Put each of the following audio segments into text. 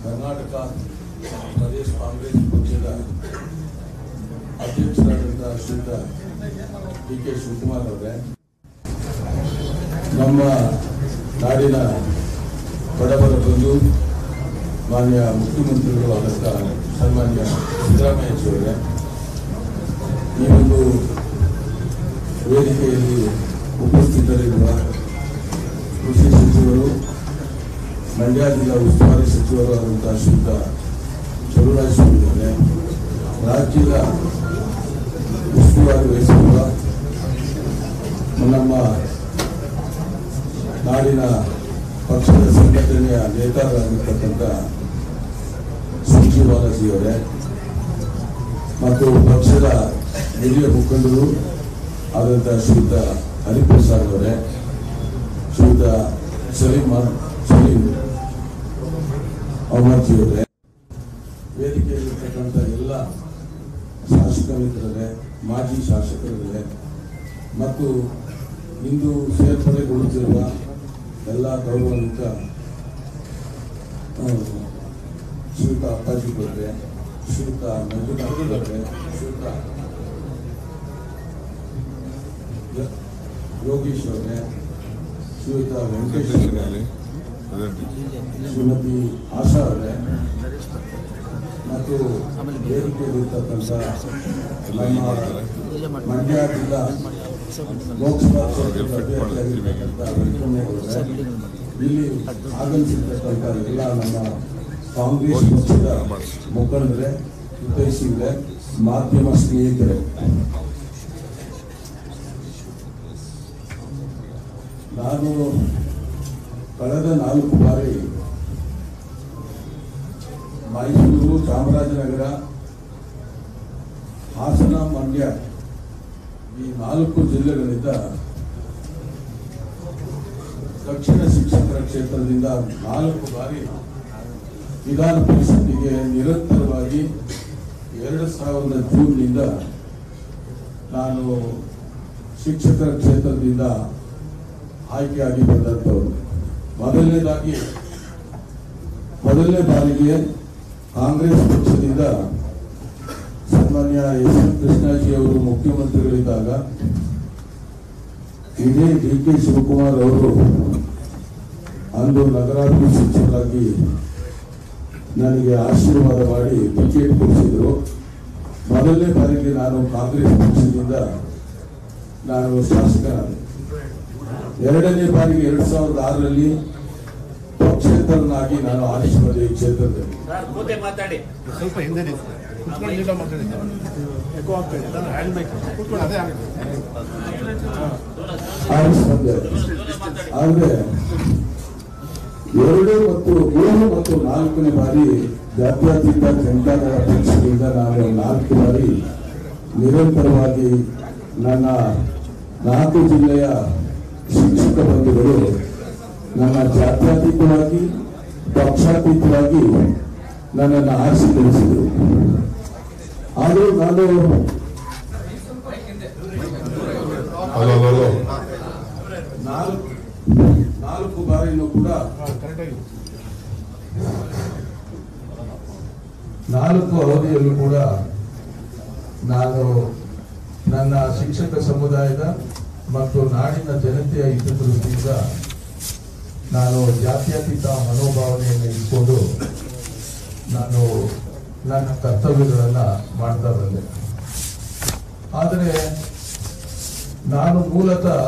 ಕರ್ನಾಟಕ ಪ್ರದೇಶ ಕಾಂಗ್ರೆಸ್ ಪಕ್ಷದ ಅಧ್ಯಕ್ಷರಾದಂತಹ ಶ್ರೀಯುತ D K Shivakumar ಅವರೇ, ನಮ್ಮ ನಾಡಿನ ಬಡವರ ಬಂಧು ಮಾನ್ಯ ಮುಖ್ಯಮಂತ್ರಿಗಳು ಆದಂಥ ಸನ್ಮಾನ್ಯ ಸಿದ್ದರಾಮಯ್ಯಜಿಯವರೇ, ಈ ಒಂದು ವೇದಿಕೆಯಲ್ಲಿ ಉಪಸ್ಥಿತರಿರುವ ಕೃಷಿ ಸಚಿವರು, ಮಂಡ್ಯ ಜಿಲ್ಲಾ ಉಸ್ತುವಾರಿ ಸಚಿವರು ಆದಂತಹ ಶ್ರೀಯುತ ಚಲುವರಾಜ ಸ್ವಾಮಿ, ರಾಜ್ಯದ ಉಸ್ತುವಾರಿ ವಹಿಸಿರುವ ನಮ್ಮ ನಾಡಿನ ಪಕ್ಷದ ಸಂಘಟನೆಯ ನೇತಾರರಾಗಿರ್ತಕ್ಕಂಥ ಸುರ್ಜೇವಾಲಾಜಿಯವರೇ ಮತ್ತು ಪಕ್ಷದ ಹಿರಿಯ ಮುಖಂಡರು ಆದಂತಹ ಶ್ರೀಯುತ ಹರಿಪ್ರಸಾದ್ ಅವರೇ, ಶ್ರೀಯುತ ಸಲೀಂ ಅಹಮದ್ಜಿಯವರೇ, ವೇದಿಕೆಯಲ್ಲಿರ್ತಕ್ಕಂಥ ಎಲ್ಲ ಶಾಸಕ ಮಿತ್ರರೇ, ಮಾಜಿ ಶಾಸಕರೇ ಮತ್ತು ಇಂದು ಸೇರ್ಪಡೆಗೊಳ್ಳುತ್ತಿರುವ ಎಲ್ಲ ಗೌರವಾನ್ವಿತ ಶ್ರೀಯುತ ಅಪ್ಪಾಜಿ ಅವರೇ, ಶ್ರೀಯುತ ಮಂಜುನಾಥ್ ಅವರೇ, ಶ್ರೀಯುತ ಯೋಗೀಶ್ ಅವರೇ, ಶ್ರೀಯುತ ವೆಂಕಟೇಶ್ ಅವರೇ, ಶ್ರೀಮತಿ ಆಶಾ ಅವರೇ ಮತ್ತು ವೇದಿಕೆಯಲ್ಲಿರ್ತಕ್ಕಂಥ ನಮ್ಮ ಮಂಡ್ಯ ಜಿಲ್ಲಾ ಲೋಕಸಭಾ ಕ್ಷೇತ್ರದ ಅಭ್ಯರ್ಥಿಯಾಗಿರ್ತಕ್ಕಂಥ ಇಲ್ಲಿ ಆಗಮಿಸಿರ್ತಕ್ಕಂಥ ಎಲ್ಲ ನಮ್ಮ ಕಾಂಗ್ರೆಸ್ ಪಕ್ಷದ ಮುಖಂಡರೇ, ಹಿತೈಷಿಗಳೇ, ಮಾಧ್ಯಮ ಸ್ನೇಹಿತರೆ, ನಾನು ಕಳೆದ 4 ಬಾರಿ ಮೈಸೂರು, ಚಾಮರಾಜನಗರ, ಹಾಸನ, ಮಂಡ್ಯ ಈ 4 ಜಿಲ್ಲೆಗಳಿಂದ ದಕ್ಷಿಣ ಶಿಕ್ಷಕರ ಕ್ಷೇತ್ರದಿಂದ 4 ಬಾರಿ ವಿಧಾನ ಪರಿಷತ್ತಿಗೆ ನಿರಂತರವಾಗಿ 2000 ಜೂನ್ನಿಂದ ನಾನು ಶಿಕ್ಷಕರ ಕ್ಷೇತ್ರದಿಂದ ಆಯ್ಕೆಯಾಗಿ ಬಂದಂಥವರು. ಮೊದಲನೇ ಬಾರಿಗೆ ಕಾಂಗ್ರೆಸ್ ಪಕ್ಷದಿಂದ ಸನ್ಮಾನ್ಯ ಎಸ್ ಎಂ ಕೃಷ್ಣಾಜಿ ಅವರು ಮುಖ್ಯಮಂತ್ರಿಗಳಿದ್ದಾಗ ಇದೇ ಡಿ ಕೆ ಶಿವಕುಮಾರ್ ಅವರು ಅಂದು ನಗರಾಭಿವೃದ್ಧಿ ಸಚಿವರಾಗಿ ನನಗೆ ಆಶೀರ್ವಾದ ಮಾಡಿ ಟಿಕೆಟ್ ಕೊಡಿಸಿದ್ರು. ಮೊದಲನೇ ಬಾರಿಗೆ ನಾನು ಕಾಂಗ್ರೆಸ್ ಪಕ್ಷದಿಂದ ನಾನು ಶಾಸಕನಾದೆ. ಎರಡನೇ ಬಾರಿಗೆ 2006ರಲ್ಲಿ ಪಕ್ಷೇತರನಾಗಿ ನಾನು ಆರಿಸಿಕೊಂಡೆ ಈ ಕ್ಷೇತ್ರದಲ್ಲಿ. ಆದ್ರೆ 2 ಮತ್ತು 3 ಮತ್ತು 4ನೇ ಬಾರಿ ಜಾತ್ಯತೀತ ಜನತಾದಳ ಪಕ್ಷದಿಂದ ನಾನು 4 ಬಾರಿ ನಿರಂತರವಾಗಿ ನನ್ನ 4 ಜಿಲ್ಲೆಯ ಶಿಕ್ಷಕ ಬಂಧುಗಳು ನನ್ನ ಜಾತ್ಯತೀತವಾಗಿ, ಪಕ್ಷಾತೀತವಾಗಿ ನನ್ನನ್ನು ಆರಿಸಿ ಕಳಿಸಿದರು. ಆದರೂ ನಾನು 4 ಬಾರಿನೂ ಕೂಡ 4 ಅವಧಿಯಲ್ಲೂ ಕೂಡ ನಾನು ನನ್ನ ಶಿಕ್ಷಕ ಸಮುದಾಯದ ಮತ್ತು ನಾಡಿನ ಜನತೆಯ ಹಿತದೃಷ್ಟಿಯಿಂದ ನಾನು ಜಾತ್ಯತೀತ ಮನೋಭಾವನೆಯನ್ನು ಇಟ್ಕೊಂಡು ನಾನು ನನ್ನ ಕರ್ತವ್ಯಗಳನ್ನು ಮಾಡ್ತಾ ಬಂದೆ. ಆದರೆ ನಾನು ಮೂಲತಃ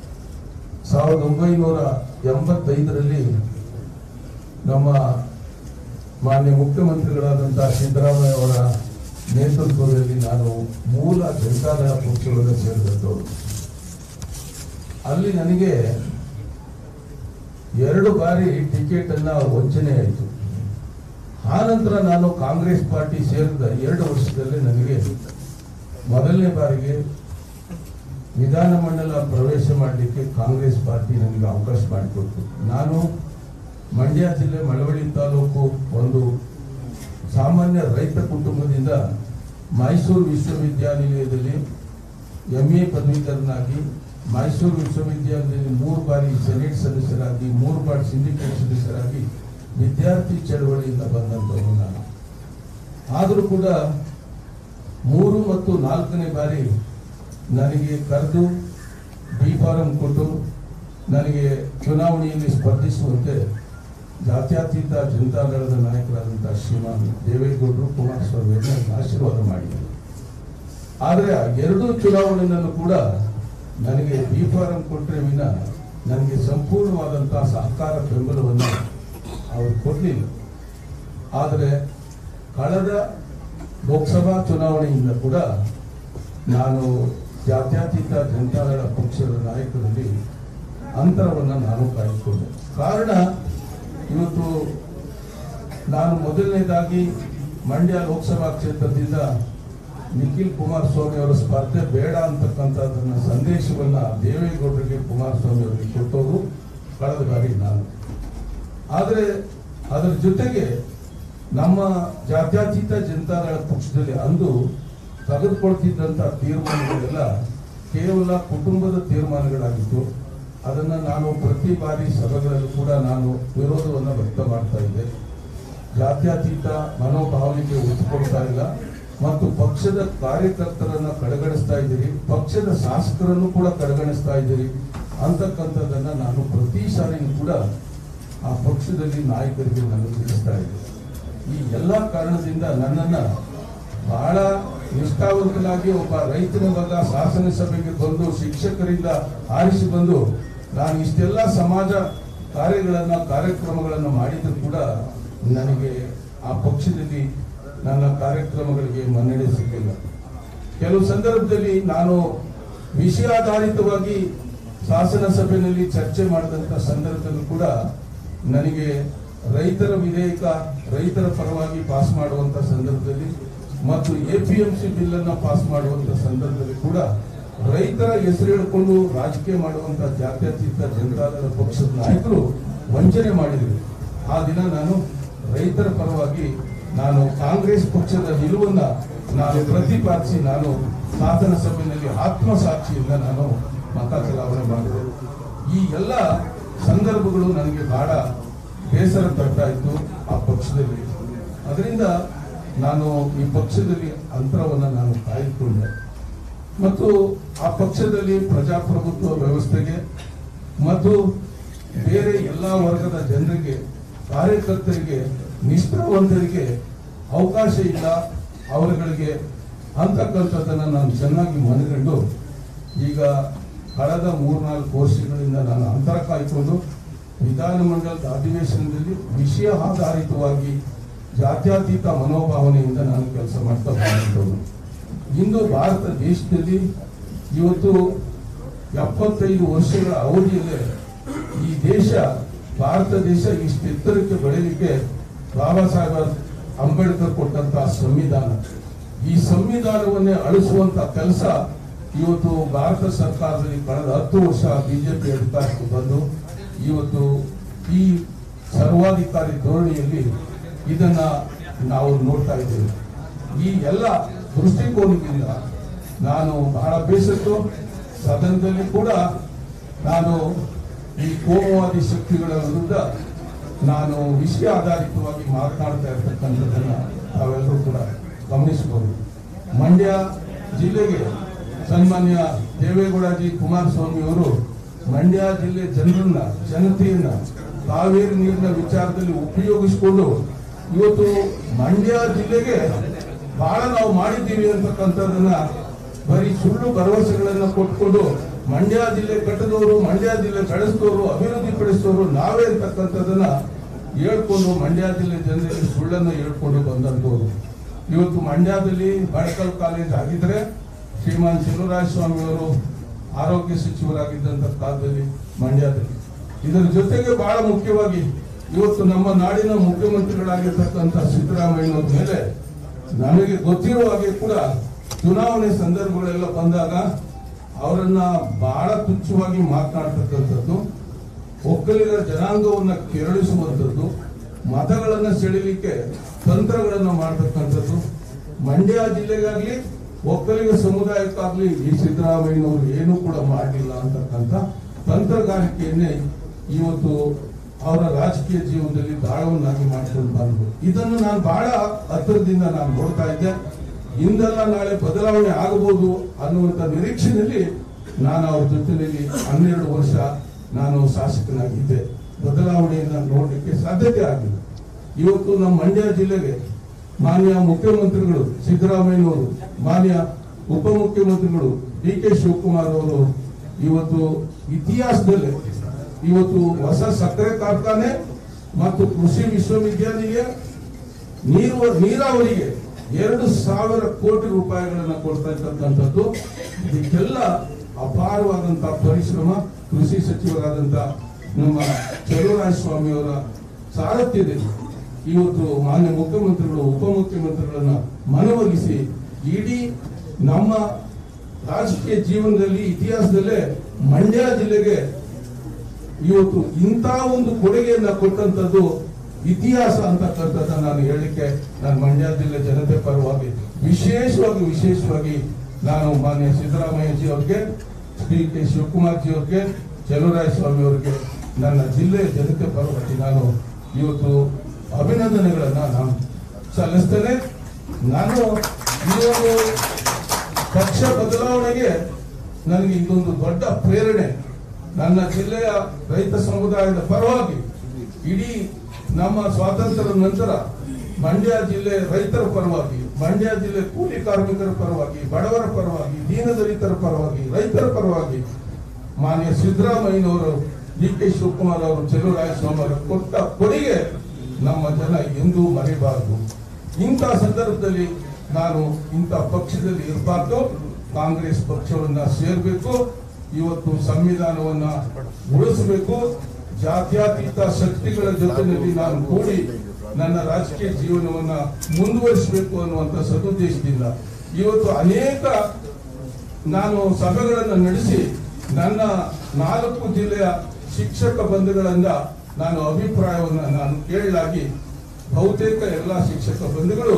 1985ರಲ್ಲಿ ನಮ್ಮ ಮಾನ್ಯ ಮುಖ್ಯಮಂತ್ರಿಗಳಾದಂತಹ ಸಿದ್ದರಾಮಯ್ಯ ಅವರ ನೇತೃತ್ವದಲ್ಲಿ ನಾನು ಮೂಲ ಜನತಾದಳ ಪಕ್ಷವನ್ನು ಸೇರಿದವರು. ಅಲ್ಲಿ ನನಗೆ 2 ಬಾರಿ ಟಿಕೆಟ್ ಅನ್ನ ವಂಚನೆ ಆಯಿತು. ಆನಂತರ ನಾನು ಕಾಂಗ್ರೆಸ್ ಪಾರ್ಟಿ ಸೇರಿದ 2 ವರ್ಷದಲ್ಲಿ ನನಗೆ ಮೊದಲನೇ ಬಾರಿಗೆ ವಿಧಾನಮಂಡಲ ಪ್ರವೇಶ ಮಾಡಲಿಕ್ಕೆ ಕಾಂಗ್ರೆಸ್ ಪಾರ್ಟಿ ನನಗೆ ಅವಕಾಶ ಮಾಡಿಕೊಡ್ತು. ನಾನು ಮಂಡ್ಯ ಜಿಲ್ಲೆ ಮಳವಳ್ಳಿ ತಾಲೂಕು ಒಂದು ಸಾಮಾನ್ಯ ರೈತ ಕುಟುಂಬದಿಂದ ಮೈಸೂರು ವಿಶ್ವವಿದ್ಯಾನಿಲಯದಲ್ಲಿ MA ಪದವೀಧರನಾಗಿ ಮೈಸೂರು ವಿಶ್ವವಿದ್ಯಾಲಯದಲ್ಲಿ 3 ಬಾರಿ ಸೆನೆಟ್ ಸದಸ್ಯರಾಗಿ 3 ಬಾರಿ ಸಿಂಡಿಕೇಟ್ ಸದಸ್ಯರಾಗಿ ವಿದ್ಯಾರ್ಥಿ ಚಳವಳಿಯಿಂದ ಬಂದಂಥವನು ನಾನು. ಆದರೂ ಕೂಡ 3 ಮತ್ತು 4ನೇ ಬಾರಿ ನನಗೆ ಕರೆದು ಬಿ ಫಾರಂ ಕೊಟ್ಟು ನನಗೆ ಚುನಾವಣೆಯಲ್ಲಿ ಸ್ಪರ್ಧಿಸುವಂತೆ ಜಾತ್ಯತೀತ ಜನತಾದಳದ ನಾಯಕರಾದಂಥ ಶ್ರೀಮಾನ್ ದೇವೇಗೌಡರು ಕುಮಾರಸ್ವಾಮಿಯನ್ನು ಆಶೀರ್ವಾದ ಮಾಡಿದರು. ಆದರೆ ಆ 2 ಚುನಾವಣೆಯನ್ನು ಕೂಡ ನನಗೆ ಬಿ ಫಾರಂ ಕೊಟ್ಟರೆ ವಿನ ನನಗೆ ಸಂಪೂರ್ಣವಾದಂತಹ ಸಹಕಾರ ಬೆಂಬಲವನ್ನು ಅವರು ಕೊಡಲಿಲ್ಲ. ಆದರೆ ಕಳೆದ ಲೋಕಸಭಾ ಚುನಾವಣೆಯಿಂದ ಕೂಡ ನಾನು ಜಾತ್ಯತೀತ ಜನತಾದಳ ಪಕ್ಷದ ನಾಯಕರಲ್ಲಿ ಅಂತರವನ್ನು ನಾನು ಕಾಯ್ದುಕೊಂಡೆ. ಕಾರಣ ಇವತ್ತು ನಾನು ಮೊದಲನೇದಾಗಿ ಮಂಡ್ಯ ಲೋಕಸಭಾ ಕ್ಷೇತ್ರದಿಂದ ನಿಖಿಲ್ ಕುಮಾರಸ್ವಾಮಿ ಅವರ ಸ್ಪರ್ಧೆ ಬೇಡ ಅಂತಕ್ಕಂಥದ್ದನ್ನ ಸಂದೇಶವನ್ನ ದೇವೇಗೌಡರಿಗೆ ಕುಮಾರಸ್ವಾಮಿ ಅವರಿಗೆ ಕೊಟ್ಟವರು ಕಳೆದ ಬಾರಿ ನಾನು. ಆದರೆ ಅದರ ಜೊತೆಗೆ ನಮ್ಮ ಜಾತ್ಯತೀತ ಜನತಾದಳ ಪಕ್ಷದಲ್ಲಿ ಅಂದು ತೆಗೆದುಕೊಳ್ತಿದ್ದಂಥ ತೀರ್ಮಾನಗಳೆಲ್ಲ ಕೇವಲ ಕುಟುಂಬದ ತೀರ್ಮಾನಗಳಾಗಿತ್ತು. ಅದನ್ನು ನಾನು ಪ್ರತಿ ಬಾರಿ ಸಭೆಗಳಲ್ಲೂ ಕೂಡ ನಾನು ವಿರೋಧವನ್ನು ವ್ಯಕ್ತ ಮಾಡ್ತಾ ಇದ್ದೆ. ಜಾತ್ಯತೀತ ಮನೋಭಾವನೆಗೆ ಒತ್ತು ಕೊಡ್ತಾ ಇಲ್ಲ ಮತ್ತು ಪಕ್ಷದ ಕಾರ್ಯಕರ್ತರನ್ನ ಕಡೆಗಣಿಸ್ತಾ ಇದ್ದೀರಿ, ಪಕ್ಷದ ಶಾಸಕರನ್ನು ಕೂಡ ಕಡೆಗಣಿಸ್ತಾ ಇದ್ದೀರಿ ಅಂತಕ್ಕಂಥದ್ದನ್ನ ನಾನು ಪ್ರತಿ ಸಾರಿಯೂ ಕೂಡ ಆ ಪಕ್ಷದಲ್ಲಿ ನಾಯಕರಿಗೆ ನಾನು ತಿಳಿಸ್ತಾ ಇದ್ದೆ. ಈ ಎಲ್ಲ ಕಾರಣದಿಂದ ನನ್ನನ್ನ ಬಹಳ ನಿಷ್ಠಾವಂತನಾಗಿ ಒಬ್ಬ ರೈತನ ಮಗ ಶಾಸನಸಭೆಗೆ ಬಂದು ಶಿಕ್ಷಕರಿಂದ ಆರಿಸಿ ಬಂದು ನಾನು ಇಷ್ಟೆಲ್ಲ ಸಮಾಜ ಕಾರ್ಯಕ್ರಮಗಳನ್ನು ಮಾಡಿದ್ರು ಕೂಡ ನನಗೆ ಆ ಪಕ್ಷದಲ್ಲಿ ನನ್ನ ಕಾರ್ಯಕ್ರಮಗಳಿಗೆ ಮನ್ನಣೆ ಸಿಗಲಿಲ್ಲ. ಕೆಲವು ಸಂದರ್ಭದಲ್ಲಿ ನಾನು ವಿಷಯಾಧಾರಿತವಾಗಿ ಶಾಸನ ಸಭೆಯಲ್ಲಿ ಚರ್ಚೆ ಮಾಡಿದಂಥ ಸಂದರ್ಭದಲ್ಲೂ ಕೂಡ ನನಗೆ ರೈತರ ವಿಧೇಯಕ ರೈತರ ಪರವಾಗಿ ಪಾಸ್ ಮಾಡುವಂತ ಸಂದರ್ಭದಲ್ಲಿ ಮತ್ತು APMC ಬಿಲ್ ಅನ್ನು ಪಾಸ್ ಮಾಡುವಂತ ಸಂದರ್ಭದಲ್ಲಿ ಕೂಡ ರೈತರ ಹೆಸರು ಹಿಡ್ಕೊಂಡು ರಾಜಕೀಯ ಮಾಡುವಂತ ಜಾತ್ಯತೀತ ಜನತಾದಳ ಪಕ್ಷದ ನಾಯಕರು ವಂಚನೆ ಮಾಡಿದರು. ಆ ದಿನ ನಾನು ರೈತರ ಪರವಾಗಿ ನಾನು ಕಾಂಗ್ರೆಸ್ ಪಕ್ಷದ ನಿಲುವನ್ನ ನಾನು ಪ್ರತಿಪಾದಿಸಿ ನಾನು ಶಾಸನ ಸಭೆಯಲ್ಲಿ ಆತ್ಮಸಾಕ್ಷಿಯಿಂದ ನಾನು ಮತ ಚಲಾವಣೆ ಮಾಡಿದೆ. ಈ ಎಲ್ಲ ಸಂದರ್ಭಗಳು ನನಗೆ ಬಹಳ ಬೇಸರ ತರ್ತಾ ಇತ್ತು ಆ ಪಕ್ಷದಲ್ಲಿ. ಅದರಿಂದ ನಾನು ಈ ಪಕ್ಷದಲ್ಲಿ ಅಂತರವನ್ನು ನಾನು ಕಾಯ್ದುಕೊಂಡೆ ಮತ್ತು ಆ ಪಕ್ಷದಲ್ಲಿ ಪ್ರಜಾಪ್ರಭುತ್ವ ವ್ಯವಸ್ಥೆಗೆ ಮತ್ತು ಬೇರೆ ಎಲ್ಲ ವರ್ಗದ ಜನರಿಗೆ ಕಾರ್ಯಕರ್ತರಿಗೆ ನಿಷ್ಠಾವಂತರಿಗೆ ಅವಕಾಶ ಇಲ್ಲ ಅವರುಗಳಿಗೆ ಅಂತಕ್ಕಂಥದ್ದನ್ನು ನಾನು ಚೆನ್ನಾಗಿ ಮನಗಂಡು ಈಗ ಕಳೆದ 3-4 ವರ್ಷಗಳಿಂದ ನಾನು ಅಂತರ ಕಾಯ್ಕೊಂಡು ವಿಧಾನಮಂಡಲದ ಅಧಿವೇಶನದಲ್ಲಿ ವಿಷಯ ಆಧಾರಿತವಾಗಿ ಜಾತ್ಯತೀತ ಮನೋಭಾವನೆಯಿಂದ ನಾನು ಕೆಲಸ ಮಾಡ್ತಾ ಬಂದಿದ್ದವನು. ಇಂದು ಭಾರತ ದೇಶದಲ್ಲಿ ಇವತ್ತು 75 ವರ್ಷಗಳ ಅವಧಿಯಲ್ಲೇ ಈ ದೇಶ ಭಾರತ ದೇಶ ಇಷ್ಟು ಎತ್ತರಕ್ಕೆ ಬೆಳೆಯಲಿಕ್ಕೆ ಬಾಬಾ ಸಾಹೇಬ್ ಅಂಬೇಡ್ಕರ್ ಕೊಟ್ಟಂತಹ ಸಂವಿಧಾನ, ಈ ಸಂವಿಧಾನವನ್ನೇ ಅಳಿಸುವಂತ ಕೆಲಸ ಇವತ್ತು ಭಾರತ ಸರ್ಕಾರದಲ್ಲಿ ಕಳೆದ 10 ವರ್ಷ ಬಿಜೆಪಿ ಅಧಿಕಾರಕ್ಕೆ ಬಂದು ಇವತ್ತು ಈ ಸರ್ವಾಧಿಕಾರಿ ಧೋರಣೆಯಲ್ಲಿ ಇದನ್ನ ನಾವು ನೋಡ್ತಾ ಇದ್ದೇವೆ. ಈ ಎಲ್ಲ ದೃಷ್ಟಿಕೋನದಿಂದ ನಾನು ಬಹಳ ಬೇಸತ್ತು. ಸದನದಲ್ಲಿ ಕೂಡ ನಾನು ಈ ಕೋಮುವಾದಿ ಶಕ್ತಿಗಳ ವಿರುದ್ಧ ನಾನು ವಿಷಯ ಆಧಾರಿತವಾಗಿ ಮಾತನಾಡ್ತಾ ಇರ್ತಕ್ಕಂಥದ್ದನ್ನ ತಾವೆಲ್ಲರೂ ಕೂಡ ಗಮನಿಸಬಹುದು. ಮಂಡ್ಯ ಜಿಲ್ಲೆಗೆ ಸನ್ಮಾನ್ಯ ದೇವೇಗೌಡಜಿ ಕುಮಾರಸ್ವಾಮಿ ಅವರು ಮಂಡ್ಯ ಜಿಲ್ಲೆ ಜನತೆಯನ್ನ ಕಾವೇರಿ ನೀರಿನ ವಿಚಾರದಲ್ಲಿ ಉಪಯೋಗಿಸಿಕೊಂಡು ಇವತ್ತು ಮಂಡ್ಯ ಜಿಲ್ಲೆಗೆ ಬಹಳ ನಾವು ಮಾಡಿದ್ದೀವಿ ಅಂತಕ್ಕಂಥದ್ದನ್ನ ಬರೀ ಸುಳ್ಳು ಭರವಸೆಗಳನ್ನ ಕೊಟ್ಕೊಂಡು ಮಂಡ್ಯ ಜಿಲ್ಲೆ ಕಟ್ಟದವರು, ಮಂಡ್ಯ ಜಿಲ್ಲೆ ಬೆಳೆಸಿದವರು, ಅಭಿವೃದ್ಧಿ ಪಡಿಸಿದವರು ನಾವೇ ಅಂತಕ್ಕಂಥದ್ದನ್ನ ಹೇಳ್ಕೊಂಡು ಮಂಡ್ಯ ಜಿಲ್ಲೆ ಜನರಿಗೆ ಸುಳ್ಳನ್ನು ಹೇಳ್ಕೊಂಡು ಬಂದಂತವರು. ಇವತ್ತು ಮಂಡ್ಯದಲ್ಲಿ ಮೆಡಿಕಲ್ ಕಾಲೇಜ್ ಆಗಿದ್ರೆ ಶ್ರೀಮಾನ್ ಸ್ವಾಮಿ ಅವರು ಆರೋಗ್ಯ ಸಚಿವರಾಗಿದ್ದಂತ ಕಾಲದಲ್ಲಿ ಮಂಡ್ಯದಲ್ಲಿ, ಇದರ ಜೊತೆಗೆ ಬಹಳ ಮುಖ್ಯವಾಗಿ ಇವತ್ತು ನಮ್ಮ ನಾಡಿನ ಮುಖ್ಯಮಂತ್ರಿಗಳಾಗಿರ್ತಕ್ಕಂಥ ಸಿದ್ದರಾಮಯ್ಯನವ್ರ ಮೇಲೆ ನಮಗೆ ಗೊತ್ತಿರುವ ಹಾಗೆ ಕೂಡ ಚುನಾವಣೆ ಸಂದರ್ಭಗಳೆಲ್ಲ ಬಂದಾಗ ಅವರನ್ನ ಬಹಳ ತುಚ್ಛವಾಗಿ ಮಾತನಾಡ್ತಕ್ಕಂಥದ್ದು, ಒಕ್ಕಲಿಗರ ಜನಾಂಗವನ್ನ ಕೆರಳಿಸುವಂಥದ್ದು, ಮತಗಳನ್ನ ಸೆಳೆಯಲಿಕ್ಕೆ ತಂತ್ರಗಳನ್ನ ಮಾಡತಕ್ಕಂಥದ್ದು. ಮಂಡ್ಯ ಜಿಲ್ಲೆಗಾಗ್ಲಿ ಒಕ್ಕಲಿಗ ಸಮುದಾಯಕ್ಕಾಗ್ಲಿ ಈ ಸಿದ್ದರಾಮಯ್ಯನವರು ಏನೂ ಕೂಡ ಮಾಡಲಿಲ್ಲ ಅಂತಕ್ಕಂಥ ತಂತ್ರಗಾರಿಕೆಯನ್ನೇ ಇವತ್ತು ಅವರ ರಾಜಕೀಯ ಜೀವನದಲ್ಲಿ ದಾಳವನ್ನಾಗಿ ಮಾಡಿಕೊಂಡು ಬಂದರು. ಇದನ್ನು ನಾನು ಬಹಳ ಹತ್ತಿರದಿಂದ ನಾನು ನೋಡ್ತಾ ಇದ್ದೆ. ಇಂದಲ್ಲ ನಾಳೆ ಬದಲಾವಣೆ ಆಗಬಹುದು ಅನ್ನುವಂಥ ನಿರೀಕ್ಷೆಯಲ್ಲಿ ನಾನು ಅವ್ರ ಜೊತೆಯಲ್ಲಿ 12 ವರ್ಷ ನಾನು ಶಾಸಕನಾಗಿದ್ದೆ. ಬದಲಾವಣೆಯನ್ನು ನೋಡಲಿಕ್ಕೆ ಸಾಧ್ಯತೆ ಆಗಿಲ್ಲ. ಇವತ್ತು ನಮ್ಮ ಮಂಡ್ಯ ಜಿಲ್ಲೆಗೆ ಮಾನ್ಯ ಮುಖ್ಯಮಂತ್ರಿಗಳು ಸಿದ್ದರಾಮಯ್ಯನವರು, ಮಾನ್ಯ ಉಪಮುಖ್ಯಮಂತ್ರಿಗಳು ಡಿ.ಕೆ. ಶಿವಕುಮಾರ್ ಅವರು ಇವತ್ತು ಇತಿಹಾಸದಲ್ಲೇ ಇವತ್ತು ಹೊಸ ಸಕ್ಕರೆ ಕಾರ್ಖಾನೆ ಮತ್ತು ಕೃಷಿ ವಿಶ್ವವಿದ್ಯಾನಿಲಯ ನೀರಾವರಿಗೆ 2,000 ಕೋಟಿ ರೂಪಾಯಿಗಳನ್ನ ಕೊಡ್ತಾ ಇರ್ತಕ್ಕಂಥದ್ದು. ಇದಕ್ಕೆಲ್ಲ ಅಪಾರವಾದಂತಹ ಪರಿಶ್ರಮ ಕೃಷಿ ಸಚಿವರಾದಂತ ನಮ್ಮ ಚಲುವರಾಯಸ್ವಾಮಿ ಅವರ ಸಾರಥ್ಯದಲ್ಲಿ ಇವತ್ತು ಮಾನ್ಯ ಮುಖ್ಯಮಂತ್ರಿಗಳು ಉಪಮುಖ್ಯಮಂತ್ರಿಗಳನ್ನ ಮನವೊಲಿಸಿ ಇಡೀ ನಮ್ಮ ರಾಜಕೀಯ ಜೀವನದಲ್ಲಿ ಇತಿಹಾಸದಲ್ಲೇ ಮಂಡ್ಯ ಜಿಲ್ಲೆಗೆ ಇವತ್ತು ಇಂಥ ಒಂದು ಕೊಡುಗೆಯನ್ನ ಕೊಟ್ಟಂತದ್ದು ಇತಿಹಾಸ ಅಂತಕ್ಕಂಥದ್ದನ್ನ ನಾನು ಹೇಳಲಿಕ್ಕೆ ನಾನು ಮಂಡ್ಯ ಜಿಲ್ಲೆ ಜನತೆ ಪರವಾಗಿ ವಿಶೇಷವಾಗಿ ನಾನು ಮಾನ್ಯ ಸಿದ್ದರಾಮಯ್ಯ ಜಿ ಅವ್ರಿಗೆ, ಡಿ.ಕೆ. ಶಿವಕುಮಾರ್ ಜಿ ಅವ್ರಿಗೆ, ಚಲುವರಾಯಸ್ವಾಮಿ ಅವರಿಗೆ ನನ್ನ ಜಿಲ್ಲೆಯ ಜನತೆ ಪರವಾಗಿ ನಾನು ಇವತ್ತು ಅಭಿನಂದನೆಗಳನ್ನ ನಾನು ಸಲ್ಲಿಸ್ತೇನೆ. ನಾನು ಈ ಒಂದು ಪಕ್ಷ ಬದಲಾವಣೆಗೆ ನನಗೆ ಇದೊಂದು ದೊಡ್ಡ ಪ್ರೇರಣೆ. ನನ್ನ ಜಿಲ್ಲೆಯ ರೈತ ಸಮುದಾಯದ ಪರವಾಗಿ ಇಡೀ ನಮ್ಮ ಸ್ವಾತಂತ್ರ್ಯದ ನಂತರ ಮಂಡ್ಯ ಜಿಲ್ಲೆ ರೈತರ ಪರವಾಗಿ, ಮಂಡ್ಯ ಜಿಲ್ಲೆ ಕೂಲಿ ಕಾರ್ಮಿಕರ ಪರವಾಗಿ, ಬಡವರ ಪರವಾಗಿ, ದೀನದಲಿತರ ಪರವಾಗಿ, ರೈತರ ಪರವಾಗಿ ಮಾನ್ಯ ಸಿದ್ದರಾಮಯ್ಯನವರು, ಡಿ.ಕೆ. ಶಿವಕುಮಾರ್ ಅವರು, ಚಲುವರಾಯಸ್ವಾಮಿ ಅವರು ಕೊಟ್ಟ ಕೊಡುಗೆ ನಮ್ಮ ಜನ ಎಂದೂ ಮರೆಯಬಾರದು. ಇಂಥ ಸಂದರ್ಭದಲ್ಲಿ ನಾನು ಇಂಥ ಪಕ್ಷದಲ್ಲಿ ಇರಬಾರ್ದು, ಕಾಂಗ್ರೆಸ್ ಪಕ್ಷವನ್ನ ಸೇರಬೇಕು. ಇವತ್ತು ಸಂವಿಧಾನವನ್ನ ಉಳಿಸಬೇಕು. ಜಾತ್ಯತೀತ ಶಕ್ತಿಗಳ ಜೊತೆಯಲ್ಲಿ ನಾನು ಕೂಡಿ ನನ್ನ ರಾಜಕೀಯ ಜೀವನವನ್ನ ಮುಂದುವರಿಸಬೇಕು ಅನ್ನುವಂಥ ಸದುದ್ದೇಶದಿಂದ ಇವತ್ತು ಅನೇಕ ನಾನು ಸಭೆಗಳನ್ನು ನಡೆಸಿ ನನ್ನ 4 ಜಿಲ್ಲೆಯ ಶಿಕ್ಷಕ ಬಂಧುಗಳಿಂದ ನಾನು ಅಭಿಪ್ರಾಯವನ್ನು ನಾನು ಕೇಳಲಾಗಿ ಬಹುತೇಕ ಎಲ್ಲ ಶಿಕ್ಷಕ ಬಂಧುಗಳು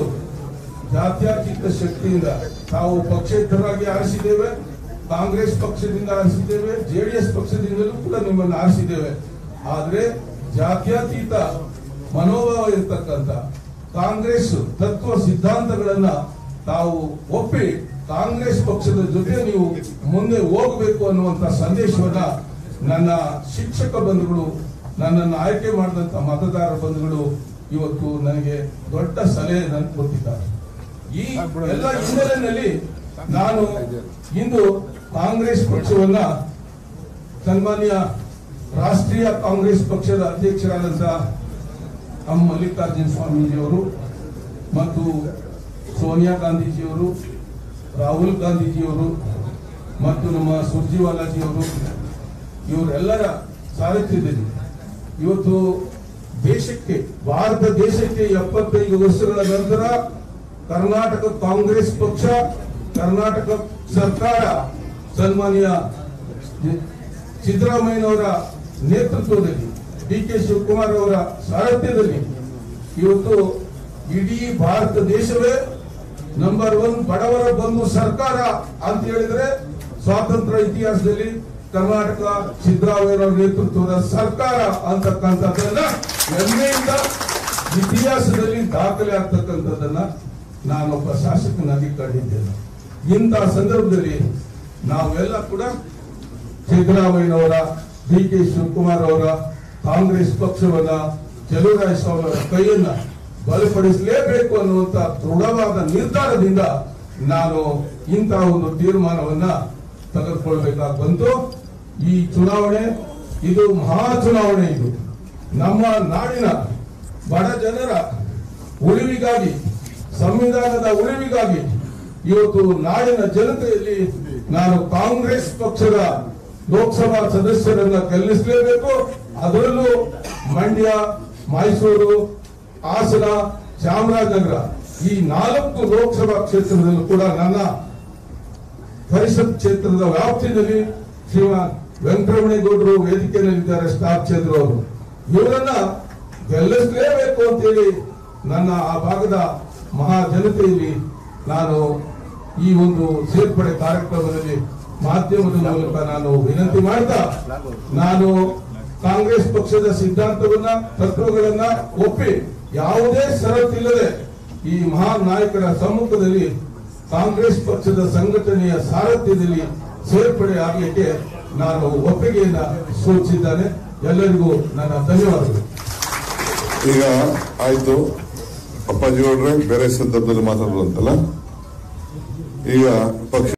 ಜಾತ್ಯತೀತ ಶಕ್ತಿಯಿಂದ ತಾವು ಪಕ್ಷೇತರರಾಗಿ ಆರಿಸಿದ್ದೇವೆ, ಕಾಂಗ್ರೆಸ್ ಪಕ್ಷದಿಂದ ಆರಿಸಿದ್ದೇವೆ, ಜೆಡಿಎಸ್ ಪಕ್ಷದಿಂದಲೂ ಕೂಡ ನಿಮ್ಮನ್ನು ಆರಿಸಿದ್ದೇವೆ. ಆದ್ರೆ ಜಾತ್ಯತೀತ ಮನೋಭಾವ ಇರತಕ್ಕಂತ ಕಾಂಗ್ರೆಸ್ ತತ್ವ ಸಿದ್ಧಾಂತಗಳನ್ನ ತಾವು ಒಪ್ಪಿ ಕಾಂಗ್ರೆಸ್ ಪಕ್ಷದ ಜೊತೆ ನೀವು ಮುಂದೆ ಹೋಗಬೇಕು ಅನ್ನುವಂತ ಸಂದೇಶವನ್ನ ನನ್ನ ಶಿಕ್ಷಕ ಬಂಧುಗಳು, ನನ್ನನ್ನು ಆಯ್ಕೆ ಮಾಡಿದಂತ ಮತದಾರ ಬಂಧುಗಳು ಇವತ್ತು ನನಗೆ ದೊಡ್ಡ ಸಲಹೆಯನ್ನು ಕೊಟ್ಟಿದ್ದಾರೆ. ಈ ಎಲ್ಲ ಹಿನ್ನೆಲೆಯಲ್ಲಿ ನಾನು ಇಂದು ಕಾಂಗ್ರೆಸ್ ಪಕ್ಷವನ್ನ ಸನ್ಮಾನ್ಯ ರಾಷ್ಟ್ರೀಯ ಕಾಂಗ್ರೆಸ್ ಪಕ್ಷದ ಅಧ್ಯಕ್ಷರಾದಂತಹ ಮಲ್ಲಿಕಾರ್ಜುನ ಸ್ವಾಮೀಜಿಯವರು ಮತ್ತು ಸೋನಿಯಾ ಗಾಂಧೀಜಿಯವರು, ರಾಹುಲ್ ಗಾಂಧೀಜಿಯವರು ಮತ್ತು ನಮ್ಮ ಸುರ್ಜಿವಾಲಾಜಿಯವರು ಇವರೆಲ್ಲರ ಸಾರಥ್ಯದಲ್ಲಿ ಇವತ್ತು ದೇಶಕ್ಕೆ, ಭಾರತ ದೇಶಕ್ಕೆ 75 ವರ್ಷಗಳ ನಂತರ ಕರ್ನಾಟಕ ಕಾಂಗ್ರೆಸ್ ಪಕ್ಷ, ಕರ್ನಾಟಕ ಸರ್ಕಾರ ಸನ್ಮಾನ್ಯ ಸಿದ್ದರಾಮಯ್ಯನವರ ನೇತೃತ್ವದಲ್ಲಿ, ಡಿ.ಕೆ. ಶಿವಕುಮಾರ್ ಅವರ ಸಾರಥ್ಯದಲ್ಲಿ ಇವತ್ತು ಇಡೀ ಭಾರತ ದೇಶವೇ ನಂಬರ್ 1 ಬಡವರ ಬಂಧು ಸರ್ಕಾರ ಅಂತ ಹೇಳಿದ್ರೆ ಸ್ವಾತಂತ್ರ್ಯ ಇತಿಹಾಸದಲ್ಲಿ ಕರ್ನಾಟಕ ಸಿದ್ದರಾಮಯ್ಯನವರ ನೇತೃತ್ವದ ಸರ್ಕಾರ ಅಂತಕ್ಕಂಥದ್ದನ್ನ ಹೆಮ್ಮೆಯಿಂದ ಇತಿಹಾಸದಲ್ಲಿ ದಾಖಲೆ ಆಗ್ತಕ್ಕಂಥದ್ದನ್ನ ನಾನೊಬ್ಬ ಶಾಸಕನಾಗಿ ಕಂಡಿದ್ದೇನೆ. ಇಂತಹ ಸಂದರ್ಭದಲ್ಲಿ ನಾವೆಲ್ಲ ಕೂಡ ಸಿದ್ದರಾಮಯ್ಯನವರ, ಡಿ.ಕೆ. ಶಿವಕುಮಾರ್ ಅವರ ಕಾಂಗ್ರೆಸ್ ಪಕ್ಷವನ್ನ, ಚಲುವರಾಯಸ್ವಾಮಿ ಅವರ ಕೈಯನ್ನ ಬಲಪಡಿಸಲೇಬೇಕು ಅನ್ನುವಂತ ದೃಢವಾದ ನಿರ್ಧಾರದಿಂದ ನಾನು ಇಂತಹ ಒಂದು ತೀರ್ಮಾನವನ್ನ ತೆಗೆದುಕೊಳ್ಬೇಕಾಗಿ ಬಂತು. ಈ ಚುನಾವಣೆ ಇದು ಮಹಾ ಚುನಾವಣೆ. ಇದು ನಮ್ಮ ನಾಡಿನ ಬಡ ಜನರ ಉಳಿವಿಗಾಗಿ, ಸಂವಿಧಾನದ ಉಳಿವಿಗಾಗಿ ಇವತ್ತು ನಾಡಿನ ಜನತೆಯಲ್ಲಿ ನಾನು ಕಾಂಗ್ರೆಸ್ ಪಕ್ಷದ ಲೋಕಸಭಾ ಸದಸ್ಯರನ್ನ ಗೆಲ್ಲಿಸಲೇಬೇಕು. ಅದರಲ್ಲೂ ಮಂಡ್ಯ, ಮೈಸೂರು, ಹಾಸನ, ಚಾಮರಾಜನಗರ ಈ 4 ಲೋಕಸಭಾ ಕ್ಷೇತ್ರದಲ್ಲೂ ಕೂಡ ನನ್ನ ಪರಿಷತ್ ಕ್ಷೇತ್ರದ ವ್ಯಾಪ್ತಿಯಲ್ಲಿ ಶ್ರೀಮಾನ್ ವೆಂಕಟರಮಣೇಗೌಡರು ವೇದಿಕೆಯಲ್ಲಿದ್ದಾರೆ, ಸ್ಟಾರ್ ಚಂದ್ರ ಅವರು, ಇವರನ್ನ ಗೆಲ್ಲಿಸಲೇಬೇಕು ಅಂತೇಳಿ ನನ್ನ ಆ ಭಾಗದ ಮಹಾ ಜನತೆಯಲ್ಲಿ ನಾನು ಈ ಒಂದು ಸೇರ್ಪಡೆ ಕಾರ್ಯಕ್ರಮದಲ್ಲಿ ಮಾಧ್ಯಮದ ಮೂಲಕ ನಾನು ವಿನಂತಿ ಮಾಡ್ತಾ, ನಾನು ಕಾಂಗ್ರೆಸ್ ಪಕ್ಷದ ಸಿದ್ಧಾಂತವನ್ನ ತತ್ವಗಳನ್ನ ಒಪ್ಪಿ ಯಾವುದೇ ಷರತ್ತಿಲ್ಲದೆ ಈ ಮಹಾನ್ ನಾಯಕರ ಸಮ್ಮುಖದಲ್ಲಿ ಕಾಂಗ್ರೆಸ್ ಪಕ್ಷದ ಸಂಘಟನೆಯ ಸಾರಥ್ಯದಲ್ಲಿ ಸೇರ್ಪಡೆ ಆಗಲಿಕ್ಕೆ ನಾನು ಒಪ್ಪಿಗೆಯನ್ನ ಸೂಚಿಸಿದ್ದೇನೆ. ಎಲ್ಲರಿಗೂ ನನ್ನ ಧನ್ಯವಾದಗಳು. ಈಗ ಆಯ್ತು, ಅಪ್ಪಾಜಿ ಅವರೇ ಬೇರೆ ಸಂದರ್ಭದಲ್ಲಿ ಮಾತಾಡುವಂತಲ್ಲ. ಈಗ ಪಕ್ಷ